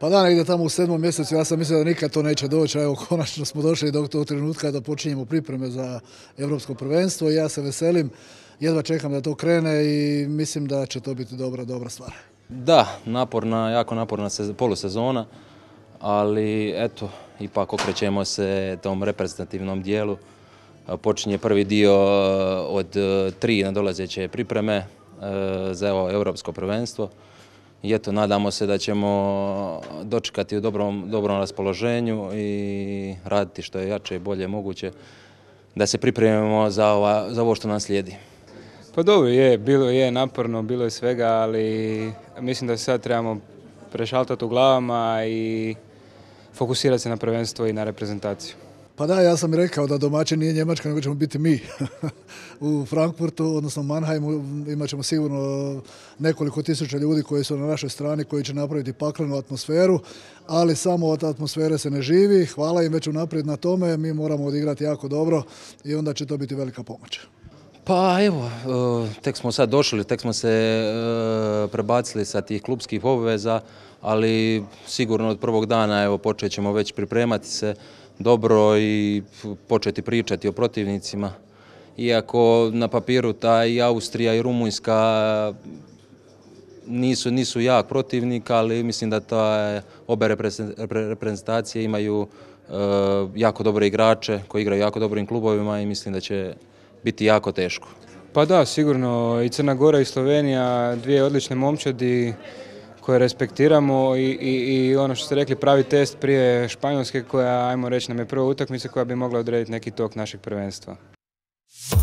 Pa da, negdje tamo u 7. mjesecu, ja sam mislio da nikad to neće doći, a evo konačno smo došli do tog trenutka da počinjemo pripreme za Europsko prvenstvo i ja se veselim, jedva čekam da to krene i mislim da će to biti dobra stvar. Da, jako naporna polusezona, ali eto, ipak okrećemo se tom reprezentativnom dijelu. Počinje prvi dio od 3 nadolazeće pripreme za Europsko prvenstvo. I eto, nadamo se da ćemo dočekati u dobrom raspoloženju i raditi što je jače i bolje moguće da se pripremimo za ovo što nas slijedi. Pa dobro bilo je naporno, bilo je svega, ali mislim da sad trebamo prešaltati u glavama i fokusirati se na prvenstvo i na reprezentaciju. Pa da, ja sam rekao da domaćin nije Njemačka, nego ćemo biti mi. U Frankfurtu, odnosno Mannheimu, imat ćemo sigurno nekoliko tisuća ljudi koji su na našoj strani, koji će napraviti paklenu atmosferu, ali samo od atmosfere se ne živi. Hvala im već unaprijed na tome, mi moramo odigrati jako dobro i onda će to biti velika pomoć. Pa evo, tek smo sad došli, tek smo se prebacili sa tih klupskih obveza, ali sigurno od prvog dana evo, počet ćemo već pripremati se dobro i početi pričati o protivnicima. Iako na papiru ta i Austrija i Rumunjska nisu jak protivnik, ali mislim da obe reprezentacije imaju jako dobre igrače koji igraju jako dobrim klubovima i mislim da će biti jako teško. Pa da, sigurno i Crna Gora i Slovenija, dvije odlične momčadi koje respektiramo i ono što ste rekli, pravi test prije Španjolske koja, ajmo reći, nam je prva utakmica koja bi mogla odrediti neki tok našeg prvenstva.